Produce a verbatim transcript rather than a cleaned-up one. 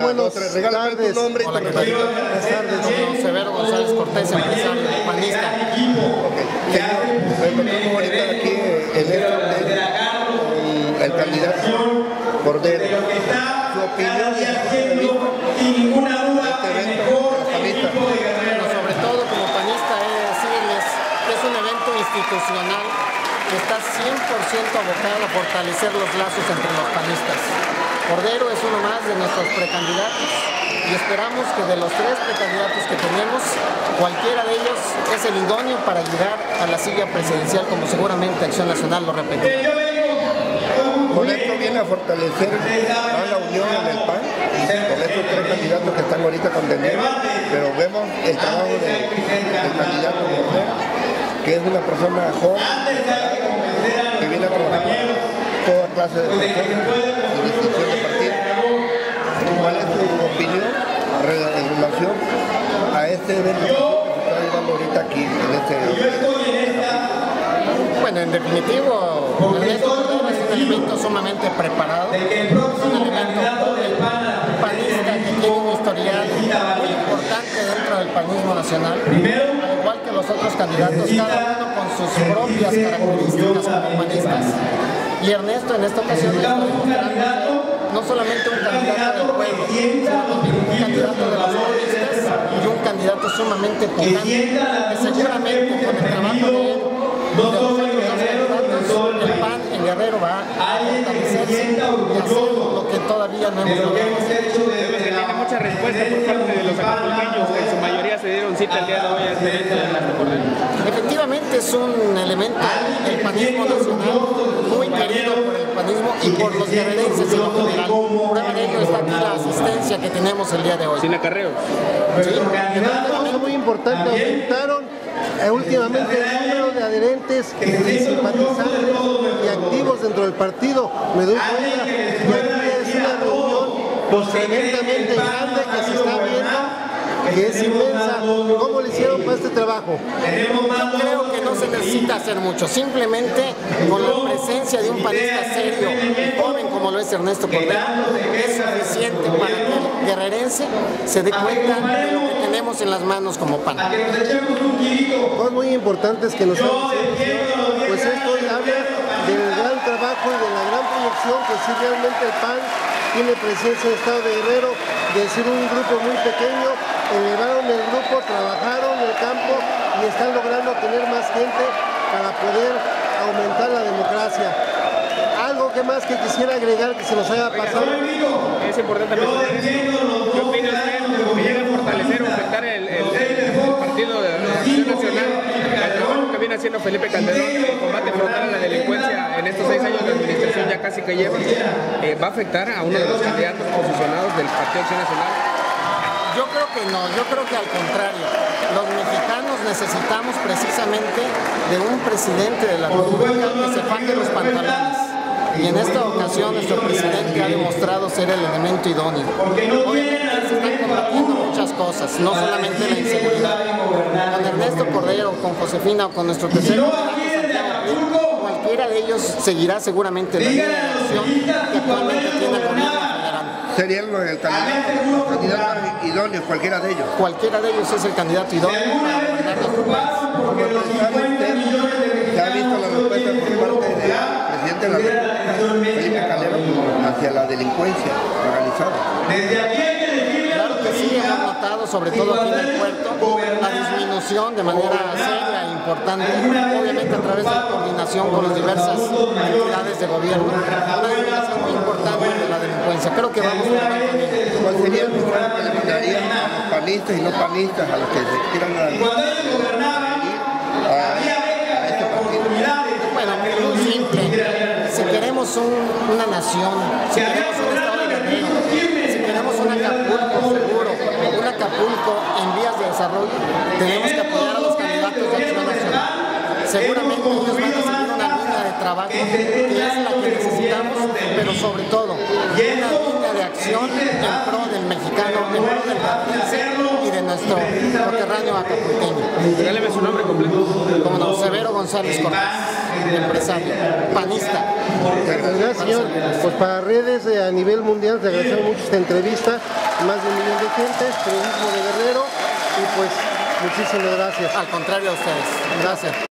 Buenas tardes. Nombre, Hola, ¿qué tal? Buenas tardes. Soy Severo González Cortés, empresario panista. Okay. Me encontramos ahorita aquí en el, el candidato Cordero. Su opinión de este evento, panista. Bueno, sobre todo como panista es decirles que es un evento institucional que está cien por ciento abocado a fortalecer los lazos entre los panistas. Cordero es uno más de nuestros precandidatos y esperamos que de los tres precandidatos que tenemos, cualquiera de ellos es el idóneo para llegar a la silla presidencial, como seguramente Acción Nacional lo repetirá. Con esto viene a fortalecer a la unión en el P A N, con estos tres candidatos que están ahorita contendiendo, pero vemos el trabajo de, del candidato Cordero, que es una persona joven, que viene a trabajar toda clase de personas y distinción de partido. ¿Cuál es su opinión en relación a este evento que se está llevando ahorita aquí en este evento? Bueno, en definitivo, Ernesto Cordero es un elemento sumamente preparado, es un elemento panista que tiene un historial muy importante dentro del panismo nacional, al igual que los otros candidatos, cada uno con sus propias características como panistas. Y Ernesto en esta ocasión está demostrando no solamente un candidato del pueblo, sino también un candidato de los panistas y un candidato sumamente potente, que seguramente con el trabajo de él, de los otros candidatos, el P A N en Guerrero va a fortalecerse y hacer lo que todavía no hemos logrado. Tiene mucha respuesta por parte de los acapulqueños, que en su mayoría se dieron cita el día de hoy a este evento de Ernesto Cordero. Efectivamente es un elemento del panismo nacional muy querido por el panismo y por los guerrerenses en lo general. Prueba de ello está aquí la asistencia que tenemos el día de hoy. Sin acarreos. Sí. Una cosa muy importante, aumentaron eh, últimamente el número de adherentes y simpatizantes y activos dentro del partido. Me doy cuenta que aquí es una reunión tremendamente grande que se está viendo, que es inmensa. ¿Cómo le hicieron para este trabajo? Yo creo que no se necesita hacer mucho, simplemente con la presencia de un panista serio y joven como lo es Ernesto Cordero, es suficiente para que el guerrerense se dé cuenta de lo que tenemos en las manos como P A N. Cosas muy importantes que nos han dicho, pues esto habla del gran trabajo y de la gran proyección que sí realmente el P A N tiene presencia en el estado de Guerrero, de ser un grupo muy pequeño, elevaron el grupo, trabajaron en el campo y están logrando tener más gente para poder aumentar la democracia. Algo que más que quisiera agregar que se nos haya pasado. Es importante mencionar eso. ¿Qué opina usted que llega a fortalecer o afectar el, el, el partido de la Acción Nacional, el trabajo que viene haciendo Felipe Calderón, el combate frontal a la delincuencia en estos seis años de administración ya casi que lleva, eh, va a afectar a uno de los candidatos posicionados del Partido Acción Nacional? Yo creo que no, yo creo que al contrario, los mexicanos necesitamos precisamente de un presidente de la República que se faje los pantalones. Y en esta ocasión nuestro presidente ha demostrado ser el elemento idóneo. Obviamente se están combatiendo muchas cosas, no solamente la inseguridad. Con Ernesto Cordero, con Josefina o con nuestro tercero candidato, cualquiera de ellos seguirá seguramente la línea de acción que actualmente tiene el gobierno federal. ¿Sería el candidato, candidato idóneo, cualquiera de ellos? Cualquiera de ellos es el candidato idóneo para gobernar nuestro país. ¿Se ha visto la respuesta por parte del presidente de la República, Felipe Calderón, hacia la delincuencia organizada? Claro que sí, hemos notado, sobre todo aquí en el puerto, la disminución de manera seria e importante, obviamente a través de la coordinación con las diversas entidades de gobierno, una disminución muy importante de la delincuencia. Creo que vamos por buen camino. ¿Cuál sería el mensaje que le mandaría a los panistas y no panistas, a los que se quieran a, a, a este partido? Bueno, muy simple. Si queremos un, una nación, si queremos un estado de Guerrero, si queremos un Acapulco seguro, un Acapulco en vías de desarrollo, tenemos que apoyar a los candidatos de Acción Nacional. Seguramente ellos van a seguir una línea de trabajo que es la que necesitamos, pero sobre todo una línea de acción en pro del mexicano, en pro del guerrerense y de nuestro coterráneo acapulqueño. Regáleme su nombre completo. Como no, Severo González Cortés, empresario, panista. Gracias, señor. Pues para redes eh, a nivel mundial te agradecemos mucho esta entrevista. más de un millón de gentes, periodismo de Guerrero, y pues muchísimas gracias. Al contrario a ustedes. Gracias.